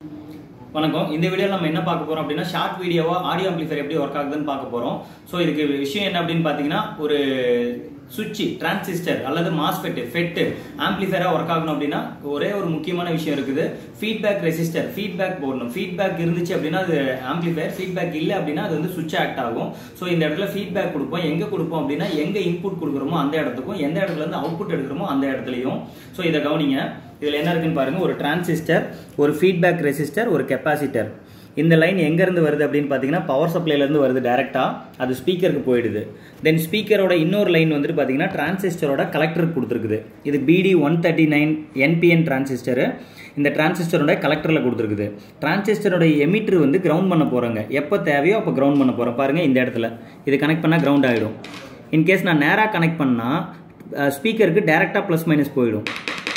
வணக்கம். இந்த வீடியோல நம்ம என்ன பார்க்க போறோம் அப்படின்னா ஷார்ட் வீடியோவா ஆடியோ ஆம்பிளிஃபையர் எப்படி ஒர்க் ஆகுதுன்னு பார்க்க போறோம். ஸோ இதுக்கு விஷயம் என்ன அப்படின்னு பார்த்தீங்கன்னா, ஒரு சுவிட்ச் டிரான்சிஸ்டர் அல்லது மாஸ்ஃபெட் ஃபெட் ஆம்பிளிஃபையரா ஒர்க் ஆகணும் அப்படின்னா ஒரே ஒரு முக்கியமான விஷயம் இருக்குது. ஃபீட்பேக் ரெசிஸ்டர், ஃபீட்பேக் போடணும். ஃபீட்பேக் இருந்துச்சு அப்படின்னா அது ஆம்பிளிஃபையர், ஃபீட்பேக் இல்லை அப்படின்னா அது வந்து சுவிட்ச் ஆக்ட் ஆகும். ஸோ இந்த இடத்துல ஃபீட்பேக் கொடுப்போம். எங்க கொடுப்போம் அப்படின்னா எங்க இன்புட் கொடுக்குறோமோ அந்த இடத்துக்கும், எந்த இடத்துல இருந்து அவுட்புட் எடுக்கிறோமோ அந்த இடத்துலையும். ஸோ இதை கவனிங்க. இதில் என்ன இருக்குன்னு பாருங்க. ஒரு டிரான்சிஸ்டர், ஒரு ஃபீட்பேக் ரெசிஸ்டர், ஒரு கெப்பாசிட்டர். இந்த லைன் எங்கேருந்து வருது அப்படின்னு பார்த்தீங்கன்னா பவர் சப்ளைலேருந்து வருது டேரெக்டாக. அது ஸ்பீக்கருக்கு போயிடுது. தென் ஸ்பீக்கரோட இன்னொரு லைன் வந்துட்டு பார்த்தீங்கன்னா டிரான்சிஸ்டரோட கலெக்டருக்கு கொடுத்துருக்குது. இது BD139 NPN டிரான்சிஸ்டரு. இந்த டிரான்சிஸ்டரோட கலெக்டரில் கொடுத்துருக்குது. டிரான்சிஸ்டரோட எமிட்டர் வந்து கிரவுண்ட் பண்ண போகிறாங்க. எப்போ தேவையோ அப்போ கிரவுண்ட் பண்ண போகிறோம். பாருங்கள், இந்த இடத்துல இது கனெக்ட் பண்ணால் கிரவுண்ட் ஆகிடும். இன்கேஸ் நான் நேராக கனெக்ட் பண்ணால் ஸ்பீக்கருக்கு டேரெக்டாக ப்ளஸ் மைனஸ் போயிடும்.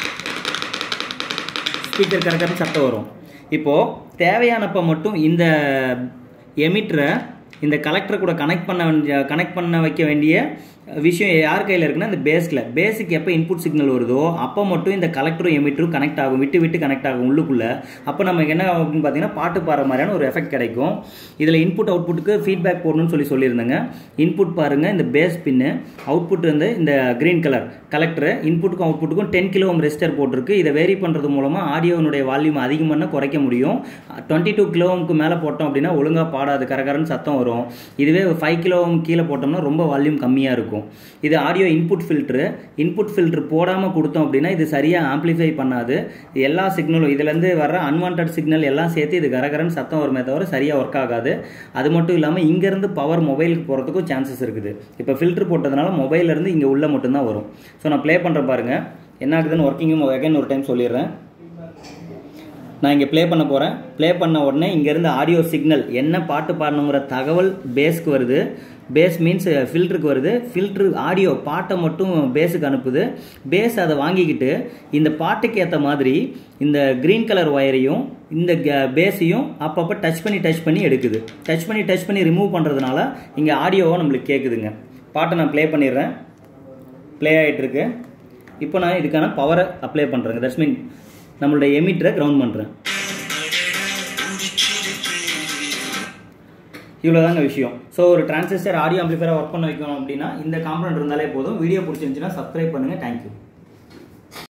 ஸ்பீக்கர் கரெக்டாக சத்தம் வரும். இப்போது தேவையானப்போ மட்டும் இந்த எமிட்டரை இந்த கலெக்டரை கூட கனெக்ட் பண்ண வைக்க வேண்டிய விஷயம் யார் கையில் இருக்குன்னா இந்த பேஸில். பேஸுக்கு எப்போ இன்புட் சிக்னல் வருதோ அப்போ மட்டும் இந்த கலெக்டரும் எமிட்டரும் கனெக்ட் ஆகும், விட்டு கனெக்ட் ஆகும் உள்ளுக்குள்ளே. அப்போ நமக்கு என்ன ஆகும் அப்படின்னு பார்த்தீங்கன்னா பாட்டு பாடுற மாதிரியான ஒரு எஃபெக்ட் கிடைக்கும். இதில் இன்புட் அவுட்புட்டுக்கு ஃபீட்பேக் போடணும்னு சொல்லியிருந்தேங்க. இன்புட் பாருங்கள், இந்த பேஸ் பின்னு. அவுட்புட் வந்து இந்த க்ரீன் கலர் கலெக்டரு. இன்புட்டுக்கும் அவுட்புட்டுக்கும் 10 kΩ ரெசிஸ்டர் போட்டிருக்கு. இதை வேரி பண்ணுறது மூலமாக ஆடியோனுடைய வால்யூம் அதிகம் பண்ண குறைக்க முடியும். 22 kΩ மேலே போட்டோம் அப்படின்னா ஒழுங்காக பாடாது, கரகரன்னு சத்தம் வரும். இதுவே 5 kΩ கீழே போட்டோம்னா ரொம்ப வால்யூம் கம்மியாக இருக்கும். இது audio input filter. Input filter போடாமல் கொடுத்தோம் அப்படின்னா இது சரியாக ஆம்பிளிஃபை பண்ணாது. எல்லா சிக்னலும் இதுலேருந்து வர்ற அன்வான்ட் சிக்னல் எல்லாம் சேர்த்து இது கரகரன்னு சத்தம் வருமே தவிர சரியாக ஒர்க் ஆகாது. அது மட்டும் இல்லாமல் இங்கேருந்து பவர் மொபைலுக்கு போகிறதுக்கும் சான்சஸ் இருக்குது. இப்போ ஃபில்டர் போட்டதுனால மொபைல்லேருந்து இங்கே உள்ள மட்டும்தான் வரும். ஸோ நான் ப்ளே பண்ணுறேன் பாருங்கள் என்ன ஆகுதுன்னு. ஒர்க்கிங்கும் அகைன் ஒரு டைம் சொல்லிடுறேன். நான் இங்கே ப்ளே பண்ண போகிறேன். ப்ளே பண்ண உடனே இங்கேருந்து ஆடியோ சிக்னல் என்ன பாட்டு பாடணுங்கிற தகவல் பேஸ்க்கு வருது. பேஸ் மீன்ஸ் ஃபில்டருக்கு வருது. ஃபில்ட்ரு ஆடியோ பாட்டை மட்டும் பேஸுக்கு அனுப்புது. பேஸ் அதை வாங்கிக்கிட்டு இந்த பாட்டுக்கு ஏற்ற மாதிரி இந்த க்ரீன் கலர் ஒயரையும் இந்த பேஸையும் அப்பப்போ டச் பண்ணி எடுக்குது. டச் பண்ணி ரிமூவ் பண்ணுறதுனால இங்கே ஆடியோவை நம்மளுக்கு கேட்குதுங்க. பாட்டை நான் ப்ளே பண்ணிடுறேன். ப்ளே ஆகிட்டுருக்கு. இப்போ நான் இதுக்கான பவரை அப்ளை பண்ணுறேங்க. தட்ஸ் மீன் நம்மளுடைய எமிட்டரை கிரவுண்ட் பண்ணுறேன். இவ்வளோதாங்க விஷயம். ஸோ ஒரு டிரான்சிஸ்டர் ஆடியோ ஆம்பிளிஃபையராக ஒர்க் பண்ண வைக்கணும் அப்படின்னா இந்த காம்பனன்ட் இருந்தாலே போதும். வீடியோ பிடிச்சிருந்துச்சுன்னா சப்ஸ்கிரைப் பண்ணுங்கள். தேங்க்யூ.